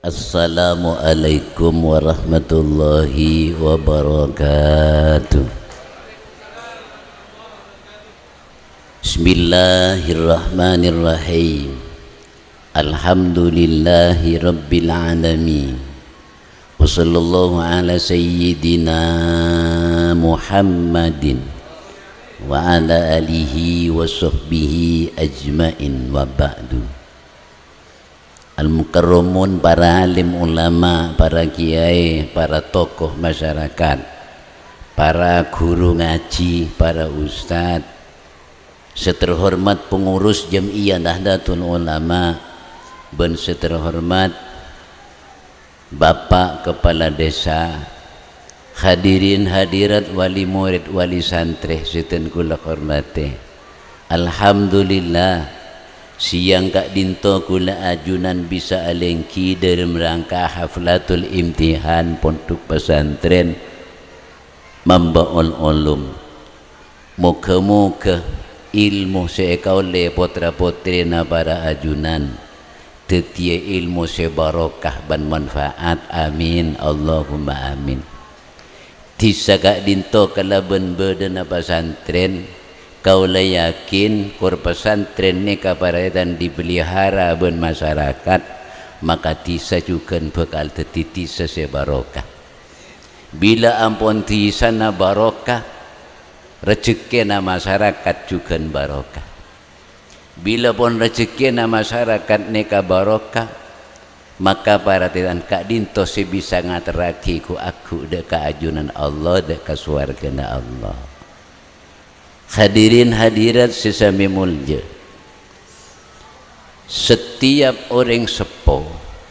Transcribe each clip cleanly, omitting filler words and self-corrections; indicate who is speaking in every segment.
Speaker 1: Assalamualaikum warahmatullahi wabarakatuh. Bismillahirrahmanirrahim. Alhamdulillahi rabbil alamin. Wa sallallahu ala sayyidina Muhammadin wa ala alihi wa sahbihi ajmain wa ba'du. Al-mukarramun, para alim ulama, para kiai, para tokoh masyarakat, para guru ngaji, para ustadz, seterhormat pengurus Jam'iyah Nahdlatul Ulama, dan seterhormat Bapak Kepala Desa, hadirin hadirat, wali murid, wali santri, setan kula hormati. Alhamdulillah, siang kak dinto kula ajunan bisa alengki dalam rangka haflatul imtihan pondok pesantren Mambaul Ulum. Moga-moga ilmu seekaule potra potrina para ajunan tetia ilmu sebarokah ban manfaat, amin Allahumma amin. Tisa kak dinto kalaban bedana pesantren, kaulah yakin kur pesantren ni kaparatan dipelihara ben masyarakat, maka tisa juga bakal teti tisa sebarokah. Bila ampun tisa na barokah, rezeki na masyarakat juga barokah. Bila pun rezeki na masyarakat neka barokah, maka paratitan kak dinto si bisa ngateraki ku aku deka ajunan Allah, deka suargana Allah. Hadirin hadirat sesami mulja, setiap orang sepo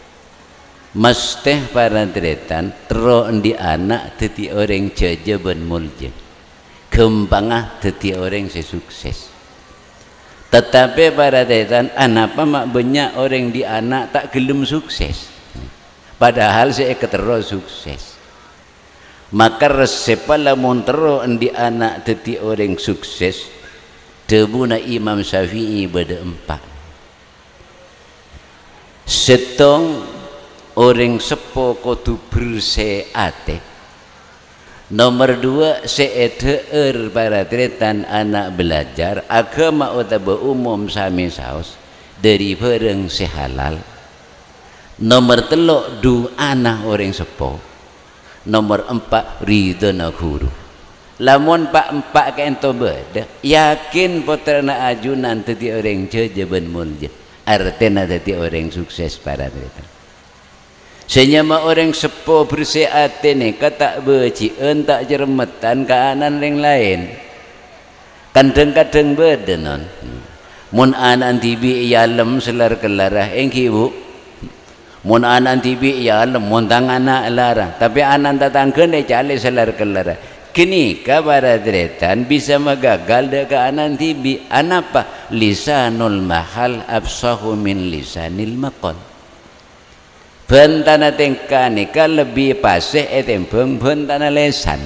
Speaker 1: mesti paratitan tero di anak teti orang jajaban mulja, kembangah teti orang sesukses. Tetapi pada detan anapa mak banyak orang di anak tak gelem sukses, padahal saya terus sukses. Maka resep lamun tero di anak teti orang sukses, tebuna Imam Syafi'i beda empat. Setong orang sepo kudu berseate. Nomor dua, seeteer para tretan anak belajar agama utama umum sami saus dari bareng sehalal. Nomor telok du anak orang sepo. Nomor empat, ridhona guru. Lamun pak empat ke ento beda, yakin putrana ajunan teti orang jajaban mulja, artinya teti orang sukses para tretan. Senyama orang sepo berseate ni kata beci entak jermetan ke anan yang lain. Kadang-kadang beda non. Mun anan tibi yalem selar kelarah engki bu. Mun anan tibi yalem mun tangana larang. Tapi anan tatangga ni cale selar kelarah. Kini kabar tretan bisa magagal de ke anan tibi. Anapa? Lisanul mahal absahu min lisanil maqal. Bentana tengkani ka lebih pasih etembeng bentana lesan.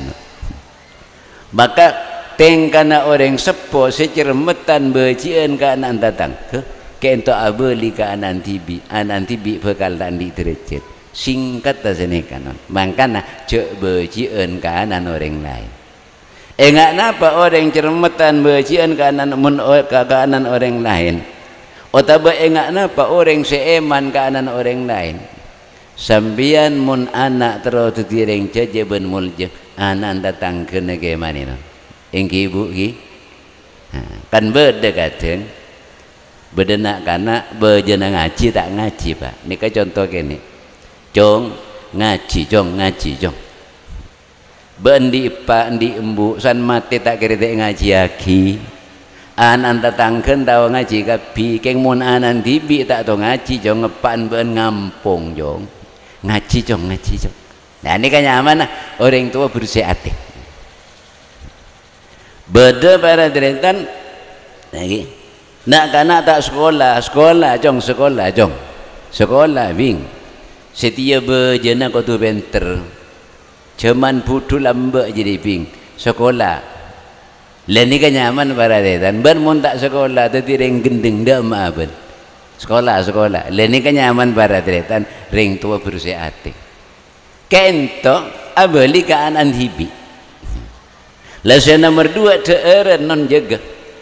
Speaker 1: Maka tengkana orang sepo secermetan becian ka anan datang ke ento abeli ka anan tibi bakal tandi derajat. Singkat tasene kanon. Mangkana cek becian ka anan orang lain. Enggak napa orang cermetan becian ka anan anan orang lain. Otaba enggak napa orang seeman ka anan orang lain. Sambian mun anak terus tutireng jajaban mulja anak datang ke negeri mana no? Engki ibu ki kan beda kadang beda nak kana bejana ngaji tak ngaji pak. Ini kan contoh kene, cong ngaji cong bendi pak di embu san mati tak kira ngaji aki. Anan tatangken tahu ngaji kapi keng mun anan tibi tak tahu ngaji cong ngepan ben ngampung cong. Ngaji cong. Nah ini kan nyaman orang tua berseate. Beda para deretan lagi. Nak kanak tak sekolah bing. Setia berjana kau tu benter. Cuman butuh lambak jadi bing. Sekolah. Lain ni kan nyaman para deretan. Ben mun tak sekolah tu tireng gendeng dah maaban. sekolah leni kenyaman baradretan ring tua berusia ati kento abeli ke anan hibi lasa nomor 2 teeren non jaga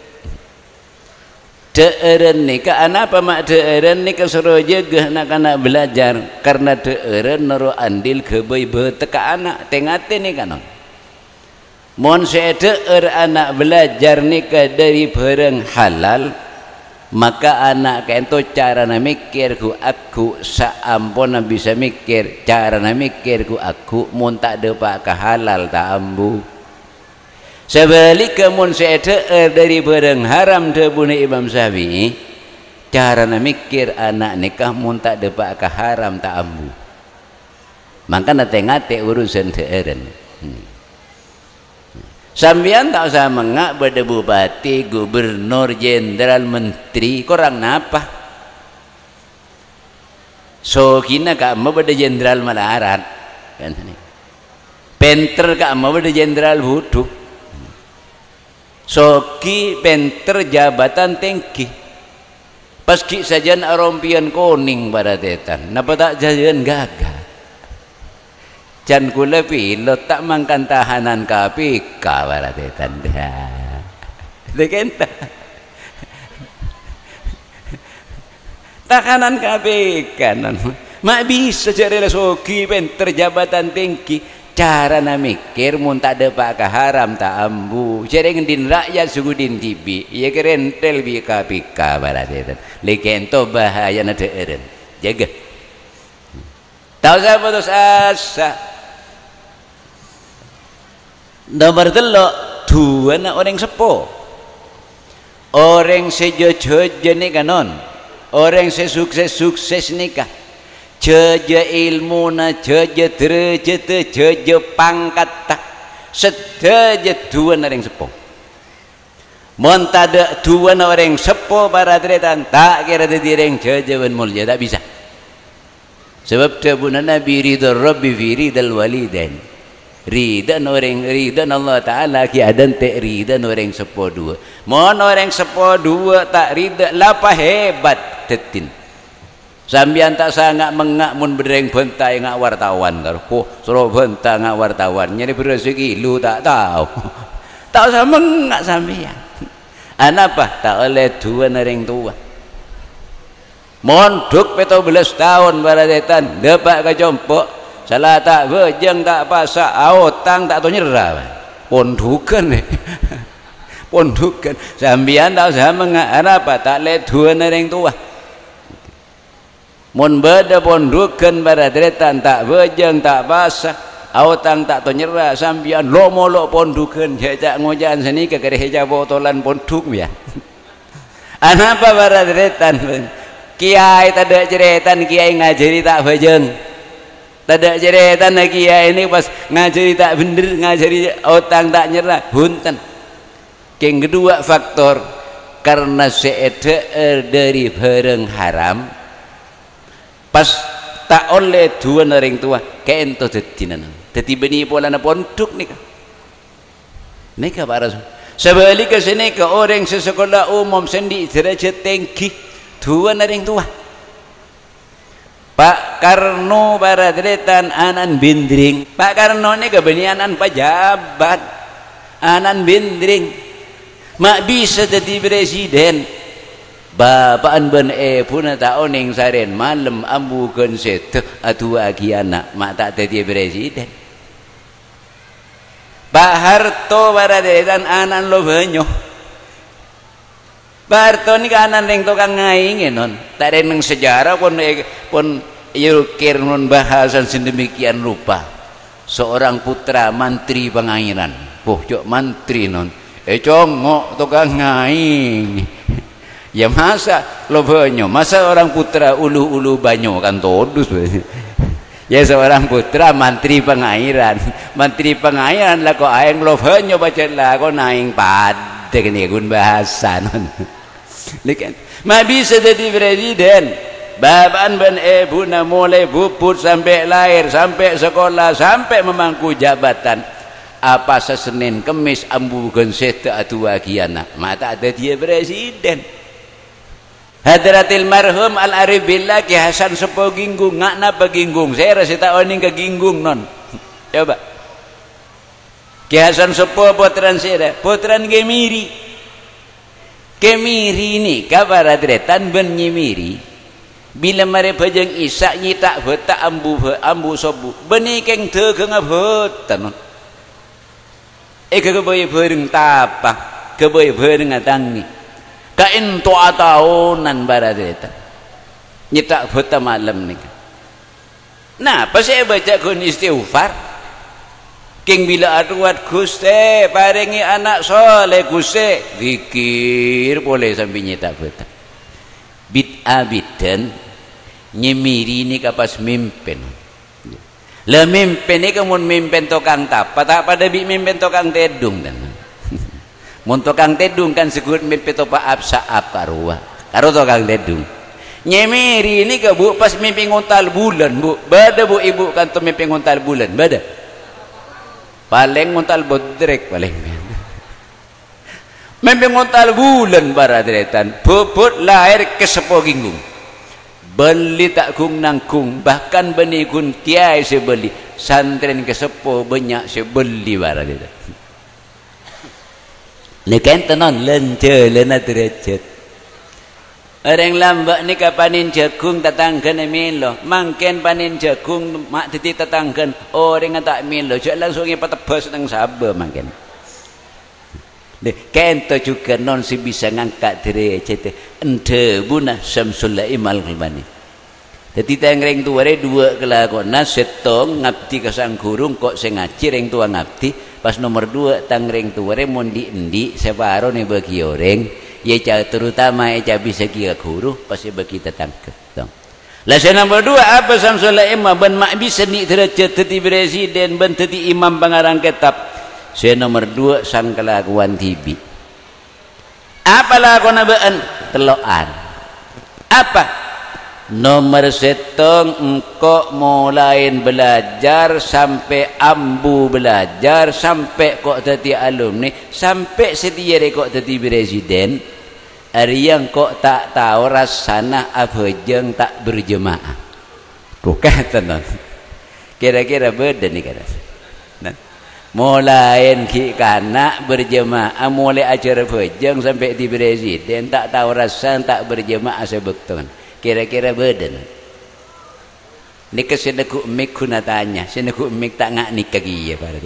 Speaker 1: teeren ni ke anak apa mak teeren ni ke suruh jaga anak-anak belajar karena teeren noro andil kebai beteka anak tengate ni kanon mon saya teer anak belajar ni ke dari barang halal maka anak kento cara na mikir ku aku saampun bisa mikir cara na mikir ku aku mun tak depak ke halal tak ambu sebaliknya mun saya dari barang haram debuni Imam Syafi'i cara na mikir anak nikah mun tak depak ke haram tak ambu maka na tengate urusan teeren sambian tak usah mengak pada bupati, gubernur, jenderal, menteri, korang napa? So kina kamu pada jenderal malarat, kan ini. Penter kamu pada jenderal butuh. So ki penter jabatan tinggi. Pas ki sajan arompian kuning pada tetan, napa tak jajan gagah? Jan kula pilot tak mangkan tahanan KPK berarti tanda dekenta tahanan KPK mak bisa cari soki penter jabatan tinggi cara na mikir mun tak ada pak haram tak ambu cari ngendin rakyat sugudin tibi ya kerentel bi KPK berarti lekento bahaya na deeren jaga tahu saya putus asa nomor 3 dua na orang sepo orang sejojo ni kanon orang sesukses nikah jeje ilmu na jeje derajat jeje pangkat tak sedaja dua na orang sepo mon tada dua na orang sepo baradretan tak kira direng jeje wan mulia tak bisa sebab tabuna nabi ridha rabbi fi ridal walidain ridan orang ridan Allah Ta'ala ki adan te ridan orang sepo dua mon orang sepo dua tak rida lapa hebat tetin sambian tak sangat mengak mun bereng bentai ngak wartawan karo suruh benta ngak wartawan nyari berezeki lu tak tahu tak usah mengak sambian anapa tak oleh dua orang tua mon duk 17 tahun baradetan dapat kejompok salah tak bejeng tak pasak aotang tak tahu nyerah pondukan pondukan sambian tak usah mengarah apa tak lihat dua orang tua mun beda pondukan baradretan tak bejeng tak pasak aotang tak tahu nyerah sambian lo molok pondukan jajak ngojan sini ke gereja botolan ponduk ya anapa baradretan kiai tak ada ceretan kiai ngajari tak bejeng tak ada ceretan lagi ya ini pas ngajari tak bener ngajari otang tak nyerah hunten yang kedua faktor karena seeder dari barang haram pas tak oleh dua orang tua kento detinan deti beni pola na ponduk nikah para sebaliknya sini ke orang sesekolah umum sendi derajat tinggi dua orang tua Pak Karno baradretan anan bindring Pak Karno ini kebenaran pejabat anan bindring mak bisa jadi presiden bapaan ben pun tak oning saren malam ambu konset atu aki anak mak tak jadi presiden Pak Harto baradretan anan lo banyak Pak Harto ini kanan yang tukang ngaingin non tak ada yang sejarah pun yukir non bahasan sedemikian rupa seorang putra mantri pengairan cok mantri non congok tukang ngaing ya masa lo banyak masa orang putra ulu banyak kan todus ya seorang putra mantri pengairan lah kok aing lo banyak baca lah kok naing pada kini gun bahasa non lihat mah bisa jadi presiden babaan ben buna mulai buput sampai lahir sampai sekolah sampai memangku jabatan apa sesenin kemis ambu genseta atu agiana mata ada dia presiden Hadratil marhum Al Arif Billah Ki Hasan Sepo Ginggung ngakna paginggung saya rasa tak oning ke ginggung non coba Ki Hasan Sepo potran saya potran Gemiri ini kabar adretan ben nyimiri bila mare pajang isak nyitak betak ambu sobu beni keng teu keng abotan kebaya bareng tapa kebaya bareng atangi kain toa tahunan baradeta nyetak betak malam nih nah pas saya baca kun istighfar king bila aduat Gusti paringi anak soleh Gusti zikir boleh sampai nyetak betak bid'ah bidan nyemiri ini kapas mimpin lah mimpin ini kamu mimpin tokang tapa tak pada mimpin tokang tedung dan mun tokang tedung kan segut mimpin topa apsa apa ruah karo tokang tedung nyemiri ini ke bu pas mimpin ngontal bulan bu bada bu ibu kan to mimpin ngontal bulan bada paling ngontal bodrek paling mimpin ngontal bulan baradretan bobot lahir ke Sepo Ginggung beli tak kung nangkung bahkan benih kun tiai sebeli santren ke Sepo banyak sebeli baradretan nekan tenon lence lena derajat orang lambak ni kapanin jagung tatangkan milo mangken panin jagung mak titi tatangkan orang tak milo jek langsung patebas nang sabar mangken kento juga non si bisa ngangkat derajat ente bunah Samsul Imal Qalbani jadi tangreng tuare dua kelakona setong ngabdi kasang gurung kok sing ngaji reng tua ngabdi pas nomor 2 tangreng tuare mondi endi separo nih bagi orang ya terutama ya bisa kira guru pasti bagi tetangga dong lah nomor 2 apa Samsul Imal ben mak bisa ni derajat teti presiden ben teti imam pengarang kitab nomor 2 sang kelakuan tibi apa lakona bean teloan apa nomor setong engkau mulain belajar sampai ambu belajar sampai kok tadi alumni sampai setia kok tadi presiden hari yang kok tak tahu rasana abhejeng tak berjemaah tuh kata non kira-kira beda nih kata nah mulain kana berjemaah mulai acara abhejeng sampai di presiden tak tahu rasana tak berjemaah sebetulnya kira-kira badan ni kesedeku mik kuna tanya sedeku mik tak ngak nikah giya pada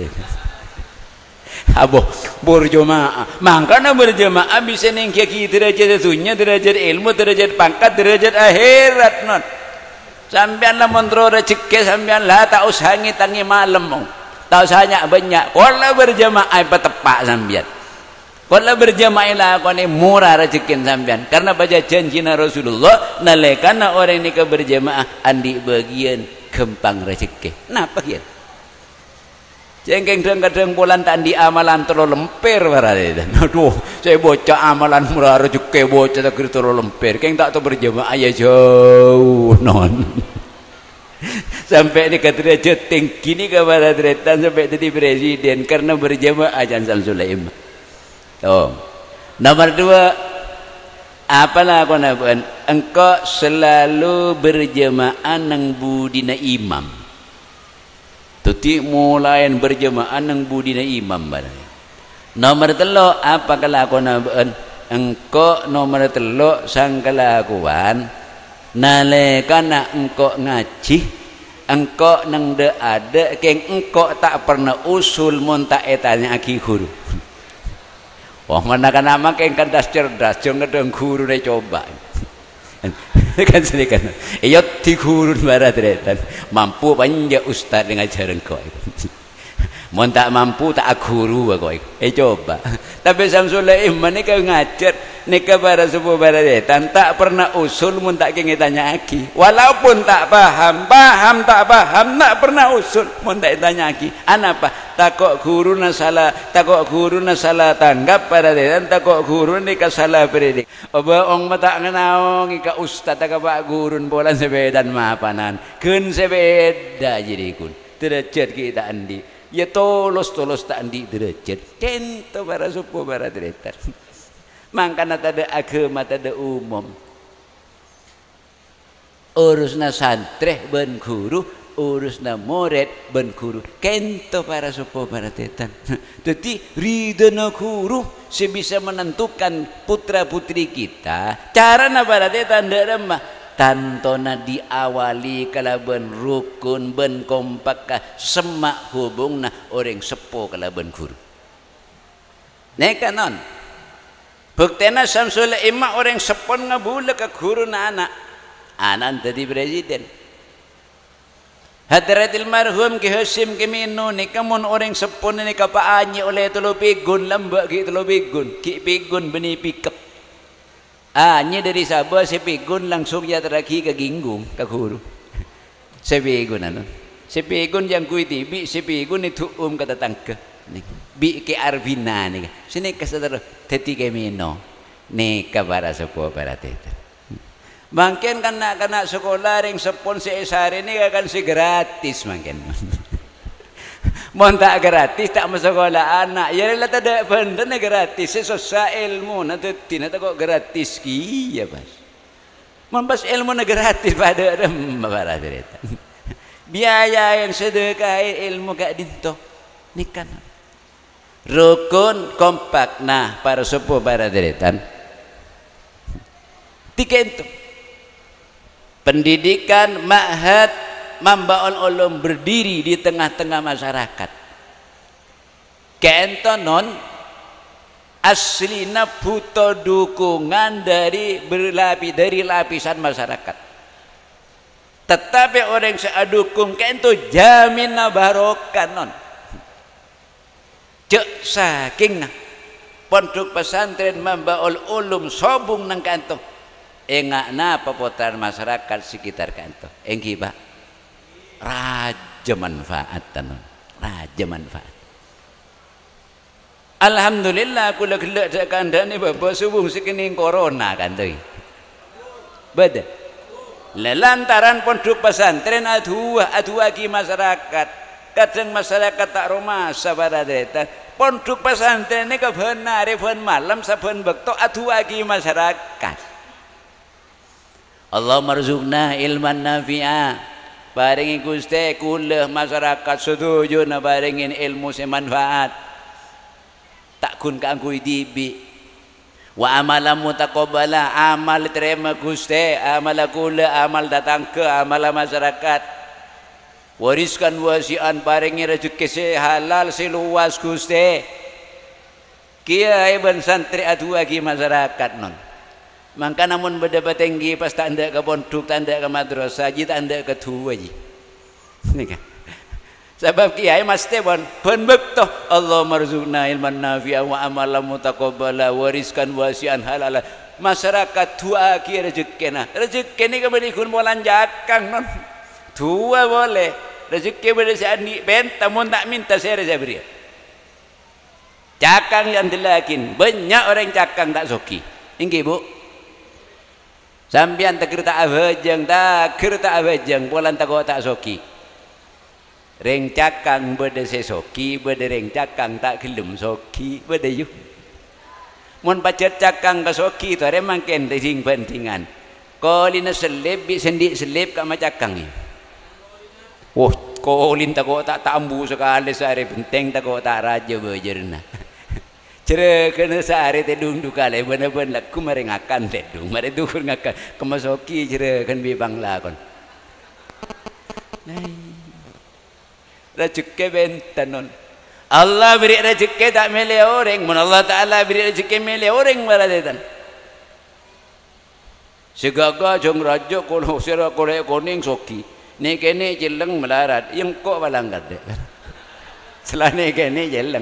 Speaker 1: abo berjemaah mangkana berjemaah bisa nengki derajat dunia derajat ilmu derajat pangkat derajat akhirat non sampean lamun tro rezeki sampean lah tak usah ngitangi malam tak usah banyak kalau berjemaah tepak sampean kalau berjamaah lah kau ni murah rezeki sampean karena baca janji Rasulullah nalekana orang ni ke berjamaah andi bagian gempang rezeki napa kian jengkeng kadang bulan tak andi amalan terlalu lemper barade aduh saya bocah amalan murah rezeki bocah tak terlalu lemper keng tak tahu berjamaah ya jauh non sampai ni ke derajat tinggi ni ke baradretan sampai jadi presiden karena berjamaah jangan Sulaiman oh. Nomor 2 apalah kau nak engkau selalu berjemaah nang budina imam tuti mulai berjemaah nang budina imam barang nomor 3 apa kelakuan engkau nomor 3 sang kelakuan nalekana engkau ngaji engkau nang de ada keng engkau tak pernah usul mun tak etanya aki guru wah mana kan nama keng kandas cerdas jangan ada guru deh coba kan sedikit iya di guru barat retan mampu banyak ustad dengan ajaran kau mun tak mampu tak guru kau coba tapi Samsul Iman ni kau ngajar ni kepada sebuah barat tak pernah usul mun tak keng tanya aki walaupun tak paham tak paham tak pernah usul mun tak tanya aki anapa takok guru na salah tanggap pada detan takok guru ni kasalah predik oba ong mata nganaong ika ustad tak pak gurun bolan sebedan mapanan keun sebeda jadi kun derajat kita andi ya tolos tak andi derajat kento para supo para detan mangkana tada agama tada umum urusna santri ben guru, urusna murid ben guru. Kento para sopo para tetan. Jadi ridana guru sebisa menentukan putra putri kita. Cara na para tetan derema tantona diawali kalaban rukun ben kompak semak hubungna orang sepo kalaban guru. Neka non. Buktena Samsul Imam orang sepon ngabula ke guru na anak. Anak tadi presiden. Hadratil marhum Ki Hasim Kimino ni kamun orang sepon ni kapaanyi oleh tulupigun lambak ki tulupigun ki pigun beni pikap. Anyi dari Sabah si pigun langsung ya teraki ke Ginggung ke guru. Si pigun ano. Si pigun yang kui tibi si pigun itu kata tangke. Bi ke Arvina ni. Sini kasadar teti Kimino. Ni kabara sepo para teta. Mungkin kena sekolah ring sepon si esari ni kan si gratis mungkin. Mon tak gratis tak masuk sekolah anak. Ya lah tak ada benda ni gratis. Sesuatu ilmu nanti tidak kok gratis ki ya pas. Mon pas ilmu ni gratis pada orang para cerita. Biaya yang sedekah ilmu gak dinto. Ni kan rukun kompak nah para sepuh para cerita. Tiga itu. Pendidikan ma'had Mambaul Ulum berdiri di tengah-tengah masyarakat. Kentonon aslina butuh dukungan dari lapisan masyarakat. Tetapi orang seadukung kento jamin barokah non. Cek saking pondok pesantren Mambaul Ulum sobung nang kanto. Engakna pepotaran masyarakat sekitar kanto. Engki Pak. Raja manfaat tanon. Raja manfaat. Alhamdulillah aku gelak dak kandhane bapak subuh sekening corona kan tuh. Beda. Lantaran pondok pesantren adua ki masyarakat. Kadang masyarakat tak romasa pada deta. Pondok pesantren ini kebenar ben malam saben bekto adua ki masyarakat. Allah marzuqna ilman nafi'a. Paringi Gusti kula masyarakat setuju na paringin ilmu semanfaat. Tak kun kanggo dibi. Wa amalan mutaqabbala amal terima Gusti, amal kula amal datang ke amal masyarakat. Wariskan wasian paringi rezeki halal seluas Gusti. Kiai ben santri adua ki masyarakat non. Maka namun berdebat tinggi pas tanda ke pondok, tanda ke madrasah, tanda ke tua ji. Sebab kiai mesti bon bekto Allah marzuqna ilman nafi'a wa amalan mutaqabbala wariskan wasian halal. Masyarakat tua ki rezeki ni kembali kun bolan jakang non. Tua boleh rezeki boleh seani benta mun tak minta saya beri. Cakang yang dilakin banyak orang cakang tak soki. Inggih Bu. Sambian tak kereta abajeng polan tak soki. Reng cakang bede sesoki, bede reng cakang tak gelem soki, bede yuk. Mun pacet cakang ke soki tu are mangken sing pentingan. Kolina selip bi sendik selip ka macakang ni. Oh, kolin tak tambu sekali sehari penting tak raja bejerna. Cere kena sehari tedung dukale bener-bener laku mereng akan tedung mare dukur ngakan kemasoki cere kan bibang lakon. Rezeki bentanon. Allah beri rezeki tak milih orang, mun Allah Taala beri rezeki milih orang baradetan. Segaga jong raja kono sira korek kuning soki. Ni kene jeleng melarat, yang kok balang gade. Selane kene jeleng.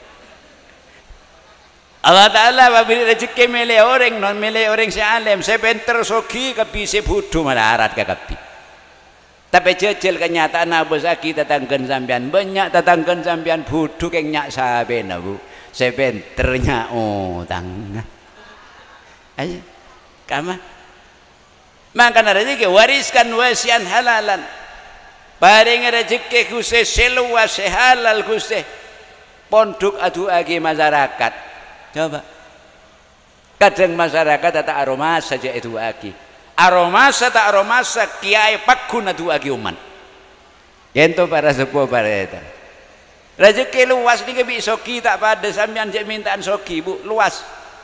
Speaker 1: Allah Ta'ala beri rezeki milih orang non milih orang si alim saya pinter soki kapi si budu malarat ke kapi tapi jejel kenyataan abus aki tatangkan sambian banyak tatangkan sambian budu keng nyak saben Bu saya pinternya utang ayo kama makan rezeki wariskan wasian halalan paring rezeki Gusti seluas halal Gusti pondok adu agi masyarakat. Coba kadang masyarakat tak aroma saja itu aki aromasa tak aromasa kiai pakuna tu agi uman ento para sepuh para eta rezeki luas ni kebi soki tak pada sampean je mintaan soki bu luas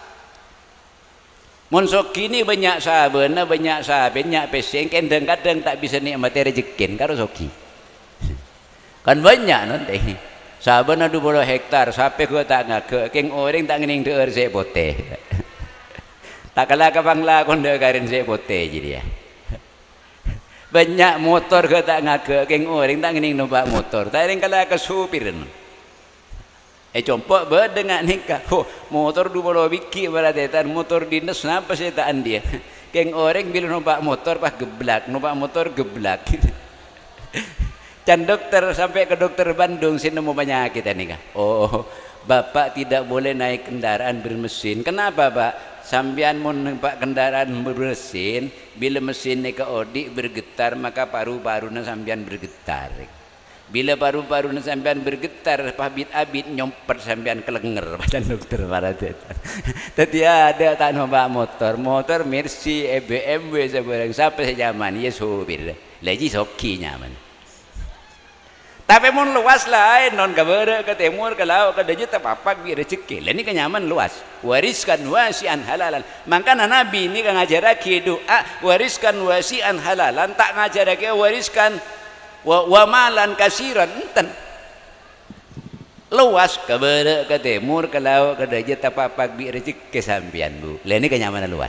Speaker 1: mun soki ni banyak sahabeuna banyak sahabat banyak peseng kadang-kadang tak bisa nikmati rezeki karo soki kan banyak nanti sahabeuna 20 hektar sampai gua tak ngake keng orang tak ngening deur se pote tak kalah ke bangla konde karin saya pote jadi ya banyak motor ke tak ngake keng orang tak ngening numpak motor tak yang kalah ke supir compok dengan nikah motor 20 biki baratetan motor dinas napa saya tak dia keng orang bila numpak motor pas geblak numpak motor geblak can dokter sampai ke dokter Bandung sini mau penyakit nikah oh bapak tidak boleh naik kendaraan bermesin kenapa pak sampean mau numpak kendaraan bermesin bila mesinnya ke odik bergetar maka paru-parunya sampean bergetar bila paru-parunya sampean bergetar pabit-abit nyompet sampean kelenger pada dokter pada tadi ada tak numpak motor Mercy BMW sebarang sampai sejaman ya supir lagi soki nyaman tapi mun luas lain non kabere ke timur ke laut ke dajut tapapak bi rezeki lah ni kenyaman luas wariskan wasian halalan makanya nabi ni kan ngajarake doa wariskan wasian halalan tak ngajarake wariskan wa malan kasiran enten luas kabere ke timur ke laut ke dajut tapapak bi rezeki sampean bu lah ni kenyaman luas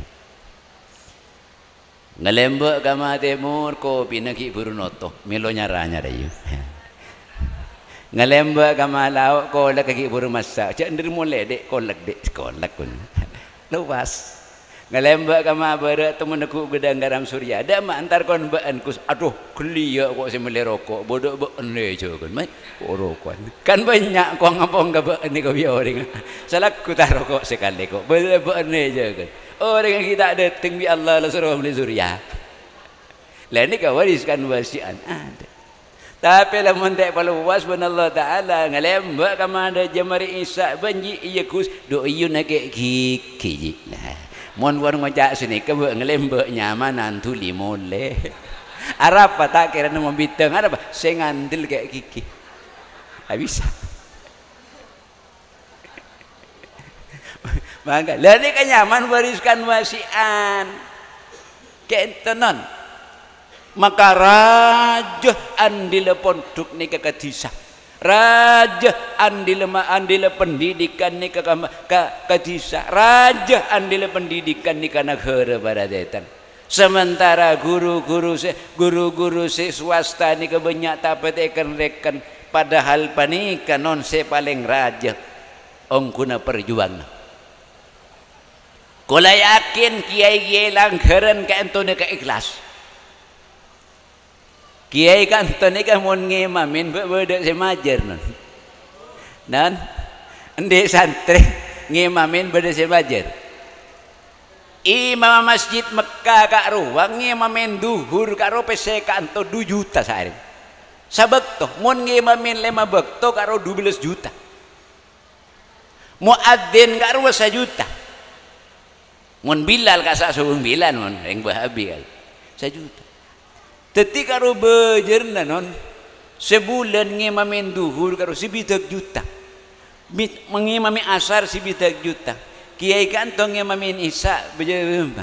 Speaker 1: ngelembek kama timur kopi naki burunoto milo nyaranya dayu ngelembek kama lauk kolak kaki buru masak cak ndir mulai dek kolak kun luas ngelembek kama berat temen aku gedang garam surya ada mak antar kon baan kus aduh kelia kok semele rokok bodoh beene jogan mai rokok kan banyak kok ngapong ga beene ko biaring salak ku tar rokok sekali kok beene jogan orang yang kita datang bi Allah la suruh beli surya lah ni ka wariskan wasian ada tapi lamun tak paluas ben Allah taala ngalembak kama ada jamari isa banji iya kus do ieu nak kiki nah mun wan ngajak sini ke ngalembak nyamanan tuli mole arab tak kira nama biteng ada apa saya ngandil kayak kiki habis maka lari kan nyaman wariskan wasian kentenan maka raja andile pondok ni ke kadisa raja andile pendidikan ni ke kadisa raja andile pendidikan ni ke negara baradetan sementara guru-guru swasta ni ke banyak tapat rekan padahal panika non se paling raja ongkuna perjuangan kula yakin kiai-kiai langgaran ka entone ka ikhlas kiai kan entone ka mun ngemamin beudek semajer non ende santri ngemamin beudek semajer imam masjid Mekah ka ruang ngemamin duhur karo pese ka ento 2 juta sehari sabekto mun ngemamin 5 bekto karo 12 juta muadzin karo 1 juta mun Bilal kasak suung Bilal mun yang bahabi kali 1 juta teti karo bejerna non sebulan ngemamin duhur karo 1 juta mengimami asar 1 juta kiai kantong ngemamin isya bejerna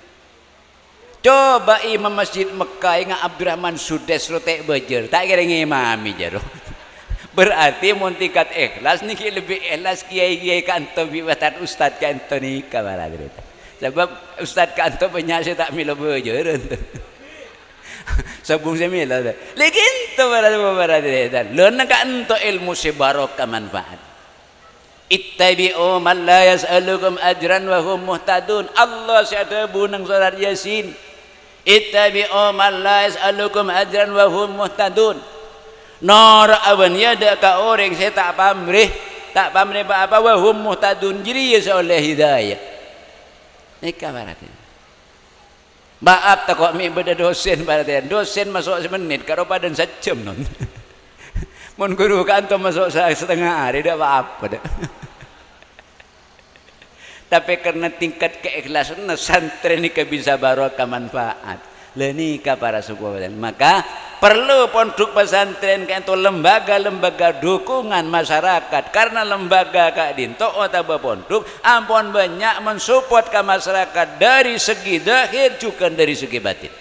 Speaker 1: coba imam masjid Mekah nga Abdurrahman Sudes rotek bejer tak kira ngimami jaro berarti mun tingkat ikhlas niki lebih ikhlas kiai kantong biwatan ustad kantong ni kamala cerita sebab ustad kanto banyak saya tak mila bejer sabung saya mila lekin to para dan lona kanto ilmu sebarokah manfaat ittabi'u man la yas'alukum ajran wa hum muhtadun Allah syada bunang surat Yasin ittabi'u man la yas'alukum ajran wa hum muhtadun nor awan yada ka orang saya tak pamrih apa wa hum muhtadun jadi ya oleh hidayah nikah baratin maaf tak kok mi beda dosen baratin dosen masuk 1 menit karo padan 1 jam non mun guru kantor masuk setengah hari dah apa dah tapi karena tingkat keikhlasan santri ni bisa barokah manfaat. Lenika para suku maka perlu pondok pesantren kan itu lembaga-lembaga dukungan masyarakat, karena lembaga kak dinto atau pondok ampun banyak mensupport ke masyarakat dari segi zahir juga dari segi batin.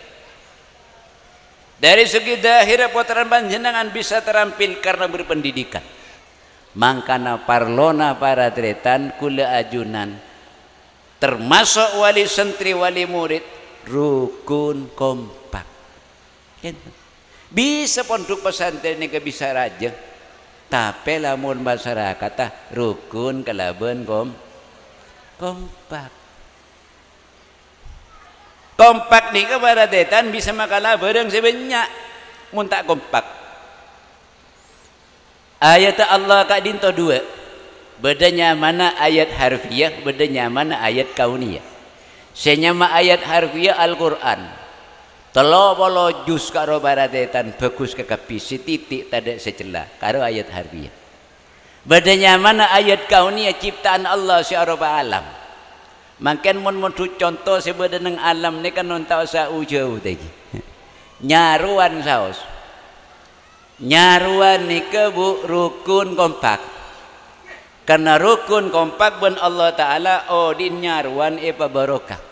Speaker 1: Dari segi zahir putra panjenengan bisa terampil karena berpendidikan. Mangkana parlona para tretan kula ajunan termasuk wali santri wali murid rukun kompak. Bisa pondok pesantren ini bisa raja, tapi lamun masyarakat rukun kalaban kompak. Kompak ni kepada detan bisa makalah bareng sebanyak muntak kompak. Ayat Allah kak dinto dua, bedanya mana ayat harfiah, bedanya mana ayat kauniyah. Senyama ayat harfiah Al-Quran telo polo jus karo baradetan bagus kekapi setitik tidak secela karo ayat harfiah. Bedanya mana ayat kauniyah ciptaan Allah searoba alam. Makin mun contoh sebenarnya alam ni kan nontau sau jauh tadi. Nyaruan saos. Nyaruan ni kebu rukun kompak. Karena rukun kompak ben Allah Ta'ala din nyaruan epa barokah.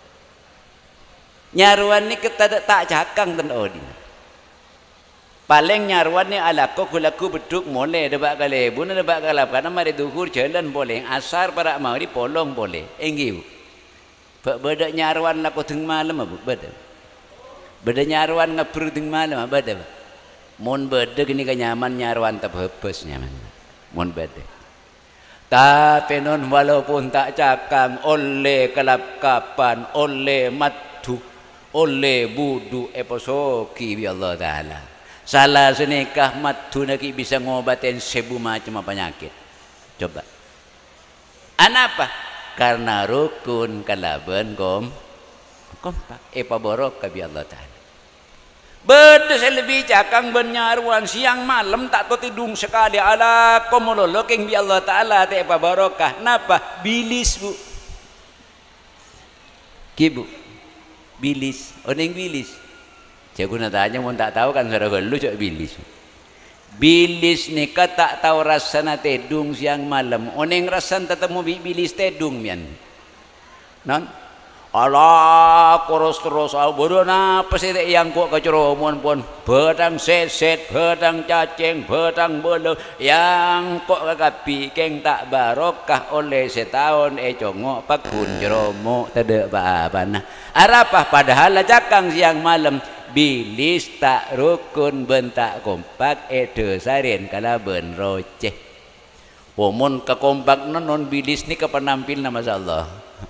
Speaker 1: Nyaruan ni kita tak cakang dan odin. Paling nyaruan ni ala kulaku beduk boleh debak kalebu na debak kalap karena mari duhur jalan boleh asar para mari polong boleh enggiu. Beda nyaruan laku teng malam abu beda. Beda nyaruan ngapur teng malam beda. Mon beda gini kenyaman nyaruan tak hapus nyaman. Mon beda. Tapi non walaupun tak cakang oleh kelap kapan oleh matu oleh budu eposoki bi Allah Ta'ala salah senikah matu naki bisa ngobatin sebu macam penyakit. Coba anapa? Karena rukun kalaban kompak epa borok bi Allah Ta'ala. Beda saya lebih cakang benyaruan siang malam tak tidung sekali ala komololoking bi Allah Ta'ala tepa barokah. Napa? Bilis bu. Kibu. Bilis. Oneng bilis. Jago natanya mau tak tahu kan saudara lu cok bilis. Bilis ni tak tahu rasana tedung siang malam. Oneng rasan tetemu bilis tedung mian. Non? Allah terus bodoh napa sih yang kok keceromon pun bedang seset bedang cacing bedang bolo yang kok kekapi keng tak barokah oleh setahun congok pakun jeromo tidak apa-apa nah arapah padahal cakang siang malam bilis tak rukun bentak kompak dosarin kalaben roceh pomon kekompak non bilis ni kepenampil nama Allah.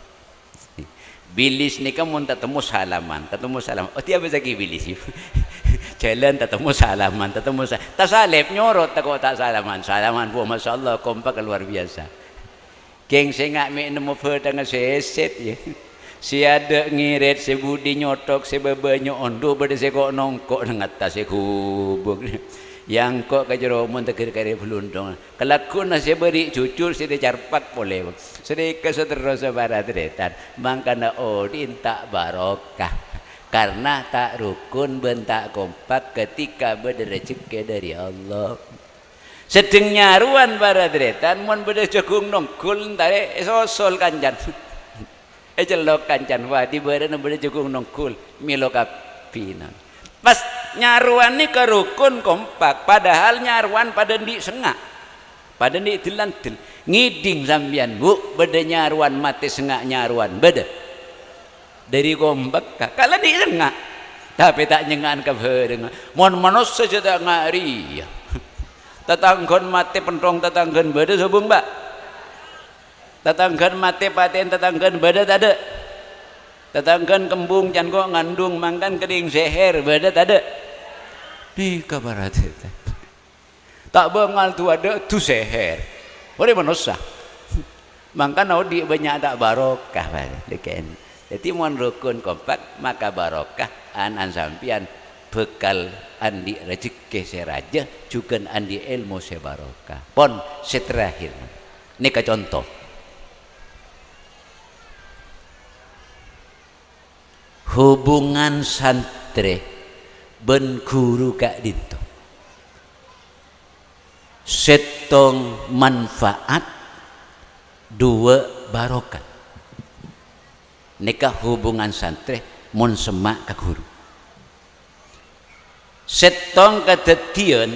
Speaker 1: Bilis ni kamu tetemu salaman. Oh tiap lagi bilis. Jalan tetemu salaman, tasalip nyorot tak salaman bu masyaallah kompak luar biasa. Geng sengak mi nemu pedang seset ya. Si ada ngirit si budi nyotok si bebanyo ondo bade si kok nongkok nang atas si kubuk. Yang kok kejeromon tegir kare pelundung. Kelakun nasi beri cucur si dicarpak boleh. Sedikit seterusnya para tretan. Mangkana odin tak barokah. Karena tak rukun bentak kompak ketika berrezeki dari Allah. Sedeng nyaruan para tretan. Mun beda jagung nongkul tare sosol kanjan. Celok kanjan wadi beda jagung nongkul milo kapinan. Pas nyaruan ni ke rukun kompak padahal nyaruan pada di sengak pada di dilantil ngiding sambian bu beda nyaruan mati sengak nyaruan beda dari kompak kalau di sengak tapi tak nyengan ke bereng mon manusia saja ngari tetanggon mati pentong tetanggon beda sobung mbak tetanggon mati paten tetanggon beda tak ada tetanggan kembung can kok ngandung mangkan kering seher beda tak ada di kabar hati tak bengal tu ada tu seher boleh manusia mangkan di banyak tak barokah deken jadi mon rukun kompak maka barokah an sampian bekal andi rezeki seraja juga andi ilmu sebarokah pon seterakhir ini ke contoh hubungan santri ben guru kak dinto setong manfaat dua barokat nikah hubungan santri mun semak ka guru setong kadetian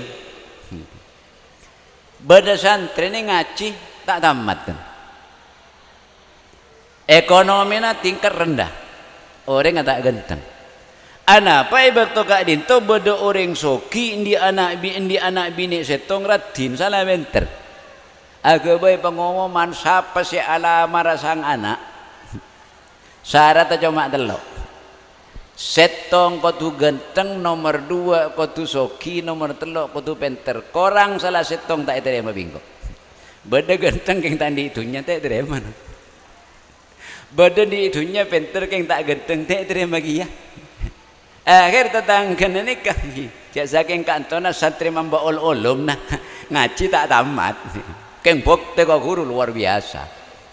Speaker 1: beda santri ini ngaji tak tamat kan ekonominya tingkat rendah orang tak ganteng anak apa ibak to kak dinto beda orang soki indi anak bini setong radin salah benter aga bay pengumuman siapa si alamar sang anak syarat cuma delok setong kotu ganteng nomor 2 kotu soki nomor 3 kotu penter korang salah setong tak terima bingko beda ganteng keng tandi itunya tak terima beda di itunya penter keng tak ganteng tak terima dia akhir tetangga nikah jak saking kantona santri membaol olom nah ngaji tak tamat keng bokte kok guru luar biasa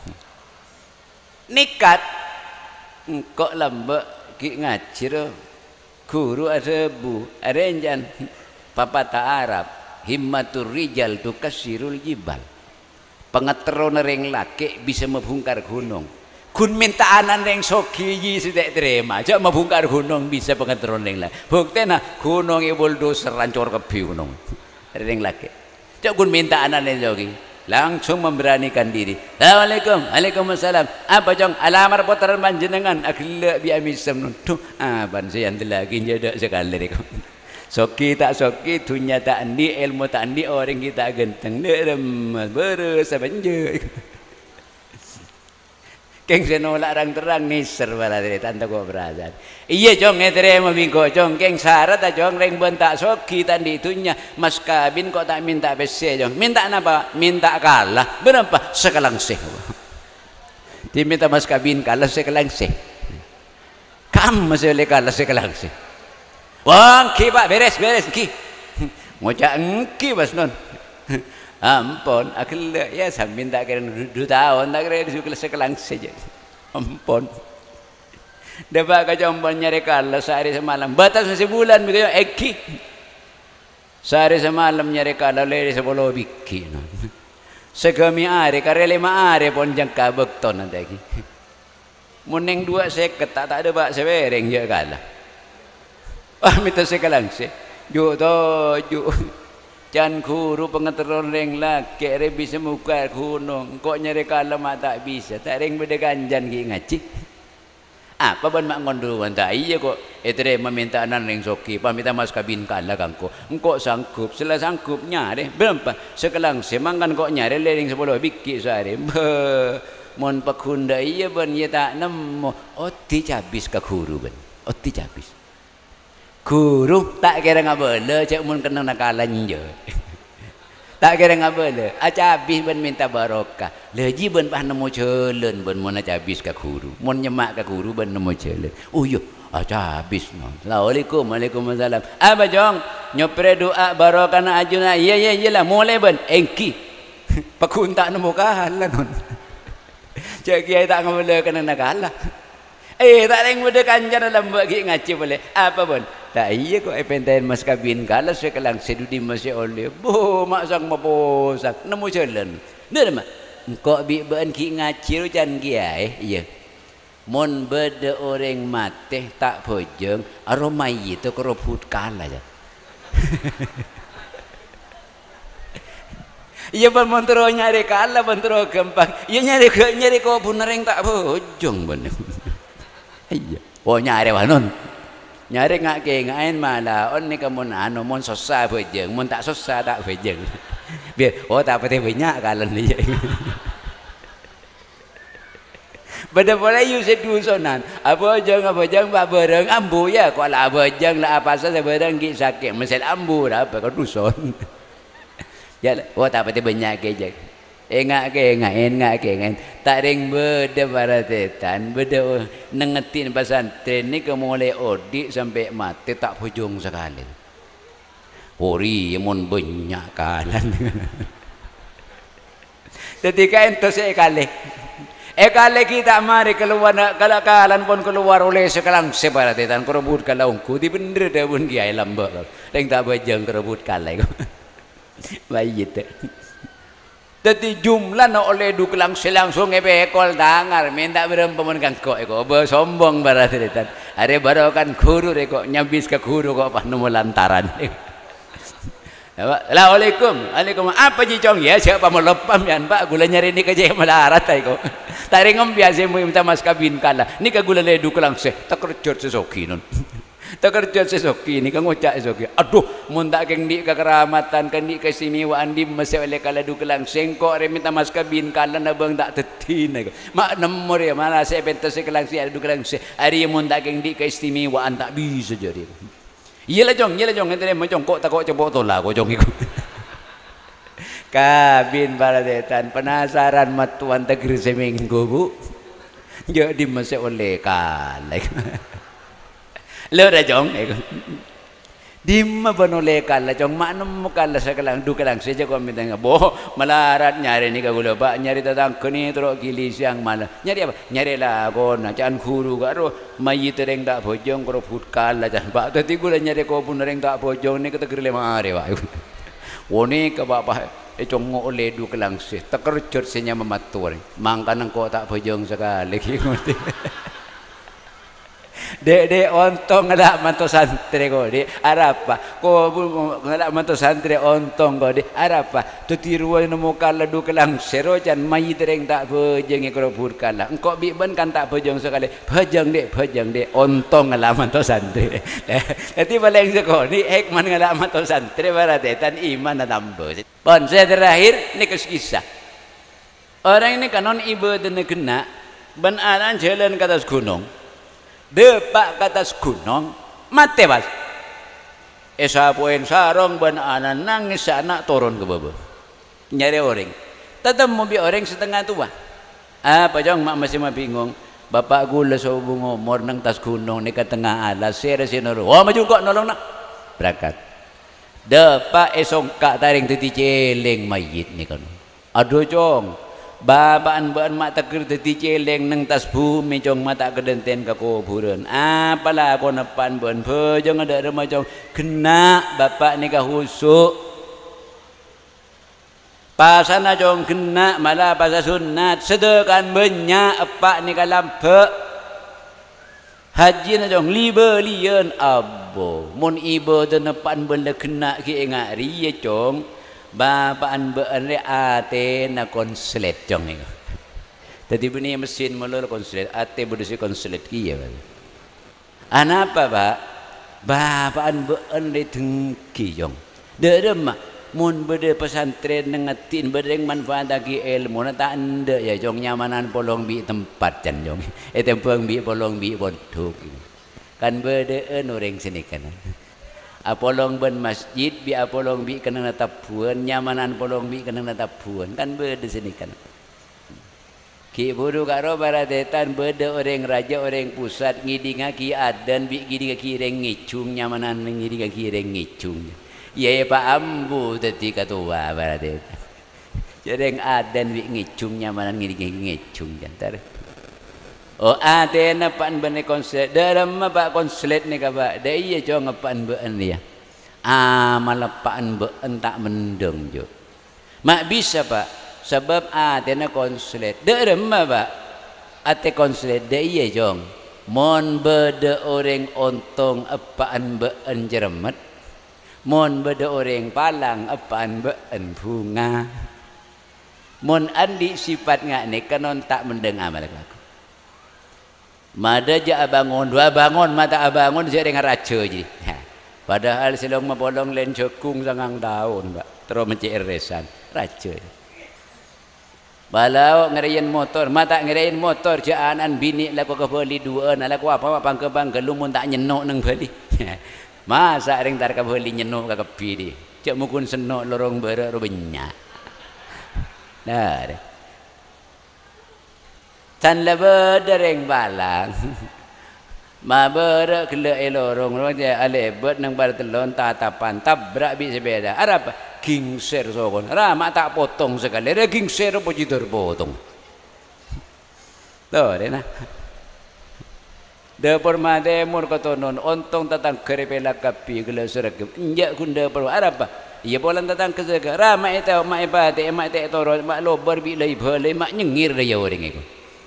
Speaker 1: nikat kok lambek ki ngaji guru ada bu ada enjan papata Arab himmatur rijal tukasirul jibal pengeteron ring laki bisa membungkar gunung kun minta anan ring soki sudah terima aja membungkar gunung bisa pengeteron ring laki bukti nah gunung ibul doser rancor kebi gunung ring laki cak kun minta anan ring soki langsung memberanikan diri. Assalamualaikum, waalaikumsalam. Apa jong alamar putaran panjenengan akhila bi amisam nutuh. Ban saya lagi jadi sekali rek. Soki tak soki dunia tak andi ilmu tak andi orang kita ganteng derem berasa benje. Keng senolak terang niser balade tanda ko berasa. Iya jong eterema bingko jong keng syarat jong reng bentak soki tandi itunya mas kabin kok tak minta bese jong minta apa minta kalah berapa sekelangsih diminta mas kabin kalah sekelangsih kamu masih oleh kalah sekelangsih wang ki pak beres ki ngocak engki bas non ampun akil ya sambil tak kira 2 tahun tak kira disukai sekelangsih saja ampun dapat kacampan nyari kalah sehari semalam batas sebulan begitu eki sehari semalam nyari kalah lari 10 biki no. Segami hari karya 5 hari pun jangka bekton nanti lagi muning 2 seket tak ada pak sebereng je kalah minta sekelangsih juk to juk Can guru pengeteron ring laki re bisa muka gunung kok nyari kalam tak bisa tak ring beda ganjan ki ngaji apa ban mak ngonduan tak iya kok etre meminta anan ring soki pamita mas kabin kala kangko engkau sanggup sela sanggup nyari berapa sekelang semangan kok nyari ring 10 biki sehari mon pakunda iya ban iya tak nemu oti cabis ke guru ban oti cabis guru tak kira ngabele cak mun kena nakalan je tak kira ngabele aca habis ben minta barokah leji ben pah nemu ceuleun ben mun aca habis ka guru mun nyemak ka guru ben nemu ceuleun oh iya aca habis no assalamualaikum waalaikumsalam apa jong nyopre doa barokah na ajuna iya lah mulai ben engki pakun tak nemu kahalan non cak kiai tak ngabele kena nakalah tak ring muda kanjar dalam bagi ngaji boleh apa pun tak iya kok epenten mas kabin kalau sekelang sedudi masih oleh bo maksang maposak nemu jalan nama kok bi ban ki ngaji rujan kiai iya mon beda orang mati tak bojeng aroma itu keruput kalah ya iya ban montro nyari kalah montro gampang iya nyari kok punering tak bojong bener iya oh nyari wanon nyari ngak ke ngain malah on ni kamu anu mon sosa bejeng mon tak sosa tak bejeng biar oh tak pati banyak kalian dia pada boleh you sedusonan apa jang pak bareng ambu ya kalau apa jang lah apa saja bareng ki sakit mesel ambu apa kau duson ya oh tak pati banyak ke ngak ke tak ring beda baratetan beda nengetin pesantren ni kemulai odik sampai mati tak hujung sekali ori mun banyak kalan ketika ento sekali Kali kita mari keluar kalau kalan pun keluar oleh sekalang separatitan kerebut kalaungku di bener dah pun kiai lambak. Deng tak bajang kerebut kalai. Baik itu. Jadi jumlah nak oleh duklang selangsung ekol dangar minta berempuan kan kok eko sombong baratitan. Are baru kan guru eko nyambis ke guru kok pas nemu lantaran. Assalamualaikum. Waalaikumsalam. Apa jicong ya siapa mau lepam yan Pak gula nyari ni kerja melarat eko. Tari ngom biasa mo minta mas kabin kala. Ni ka gula le duklang se takerjot sesoki nun. Takerjot sesoki ni kang ngocak sesoki. Aduh mun tak keng di kekeramatan kan di keistimewaan di masa oleh kala duklang sengkok re minta mas kabin kala na bang tak tetin eko. Mak nomor ya mana saya pentas kelang si duklang se. Ari mun tak keng di keistimewaan tak bisa jadi. Iyalah jong, ngene macam kok tak kok coba tolak kok jong iku. Kabin baladetan penasaran matuan tegri seminggu Bu. Jadi masih oleh kalek. Lo dah jong iku. Dimma banole kala jong manum kala sakalang dukalang saja kau minta boh melarat nyari ni kagula Pak nyari tatang kini terus gili siang malam nyari apa nyari lah kau nak jangan guru karo mayi tereng tak bojong kau put kala jangan Pak tadi gula nyari kau pun tereng tak bojong ni kata gerle mari Pak woni ke Bapak congok oleh dukalang sih terkerjut senya mematur mangkan kau tak bojong sekali ngerti. Dek ontong ngelak mantu santri kau dek arapa kau ngelak mantu santri ontong kau dek arapa tu tiruan nemu kala du kelang serojan mai tereng tak bejeng ekor kala engkau biban kan tak bejeng sekali bejeng dek ontong ngelak mantu santri jadi paling sekau ni hikman ngelak mantu santri baratetan iman tambah pon saya terakhir ni kisah orang ini kanon ibadah kena benaran jalan ke atas gunung depak ke atas gunung mati Mas esapuin sarong benaran nangis anak turun ke bawah nyari orang tetap mau orang setengah tua apa jong mak masih mah bingung bapak gula sobung umur nang tas gunung ni ke tengah alas saya sinuru wah maju kok nolong nak berangkat depak esok kak taring titi celeng mayit ni kan aduh jong babaan mak takir teti celeng nang tas bumi jong mata kedenten ke kuburan apalah aku nepan ben bejong ada rumah jong kena bapak ni ka husuk pasana jong kena malah pasal sunat sedekan banyak epak ni ka lampe haji na jong libe lian abo mun ibu de nepan ben kena ki engari ya jong bapaan bean re ate na konslet jong ni. Tadi bunyi mesin mulur konslet ate berdisi konslet kia. Anapa Pak? Bapaan bean re tengki jong. Derem mun berde pesantren nengatin berdeng manfaat lagi ilmu na tak anda ya jong nyamanan polong bi tempat jan jong. Tempang bi polong bi bontuk. Kan berde orang sini kan. Apolong ben masjid bi apolong bi kena natapuan nyamanan polong bi kena natapuan kan beda sini kan ki buru karo baratetan beda orang raja orang pusat ngidinga ki adan bi ngidinga ki reng ngicung nyamanan ngidinga ki reng ngicung iya Pak ambu tadi katua baratetan jereng adan bi ngicung nyamanan ngidinga ngicung jantar oh ate na pan bane konslet dalam apa konslet ni ka Pak da iya jo ngapan beun dia malapaan beun tak mendeng jo mak bisa Pak sebab ate na konslet dalam Pak ate konslet da iya jong mon bede orang ontong apaan beun jeremet mon bede orang palang apaan beun bunga mon andi sifat ngak ni kanon tak mendeng amal aku mada ja bangun dua bangun mata abangun dia dengan raja je padahal selong mapolong len cekung sangang daun Pak terus mencik resan raja balau ngerayan motor mata ngerayan motor jaanan bini laku ke beli dua nak laku apa pangke lumun tak nyenok nang beli masa ring tar ke beli nyenok ke kepi di cek mukun senok lorong berak rubenya nah tan lebe dereng balang ma bere kele elorong roja ale bet nang bar telon tatapan tabrak bi sepeda arapa gingser sokon ra mak tak potong sekali re gingser apa jidur potong tuh deh nah dapur made mur kotonon ontong tatang kerepela kapi gela seragam injak kunda per apa iya bolan tatang kesega rama itu mak ibate mak te toro mak lobar bi lai bale mak nyengir dia orang itu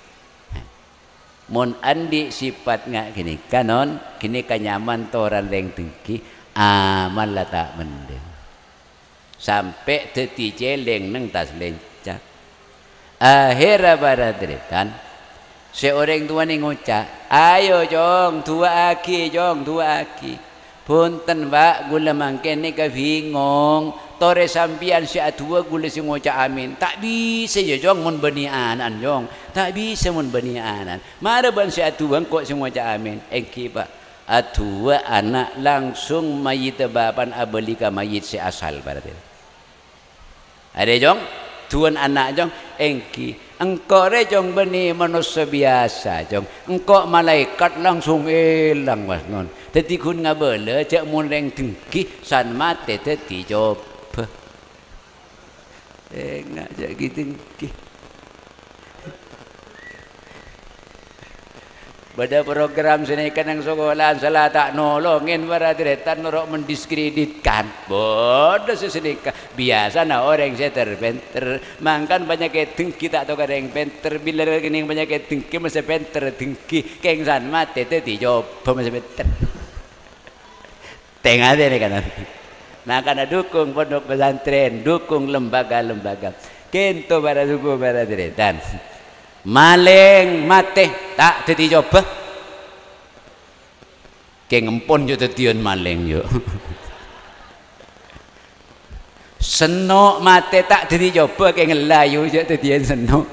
Speaker 1: mon andi sifat ngak gini kanon kini kanyaman toran leng tinggi aman lah tak mendeng sampai teti celeng neng tas lencak akhirnya baradretan seorang tua ni ngucap ayo jong tua aki punten pak gula mangken ni bingung tore sampian si atua gula si ngucap amin tak bisa ya jong mun benianan jong tak bisa mun benianan mara ban si atua kok si ngucap amin engki pak atua anak langsung mayit bapan abelika mayit si asal berarti ada jong tuan anak jong engki engkau re jong beni manusia biasa jong engkau malaikat langsung elang mas non teti kun ngabele cak mun reng tinggi san mate teti job ngak jadi tinggi pada program sini kan yang sekolah salah tak nolongin baradretan norok mendiskreditkan bodoh sesedekah biasa nah orang saya terpenter mangkan banyak tinggi tak tahu ada yang penter bila rekening banyak tinggi masih penter tinggi kengsan mati teti coba masih penter tengah deh nih kan nah karena dukung pondok pesantren dukung lembaga-lembaga kento para suku baradretan maling mate tak teti coba kayak ngempon yo tetian maling yo senok mate tak teti coba kayak ngelayu yo tetian senok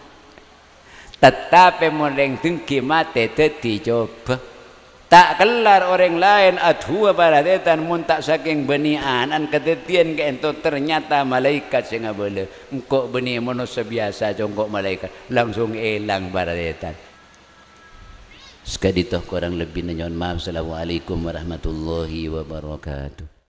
Speaker 1: tetapi maling tinggi mate teti coba tak kelar orang lain adhua baratetan mun tak saking benianan ketetian ke ento ternyata malaikat sing ngabele engkau beni manusia biasa jongkok malaikat langsung elang baratetan sekadito kurang lebih nyon maaf. Assalamualaikum warahmatullahi wabarakatuh.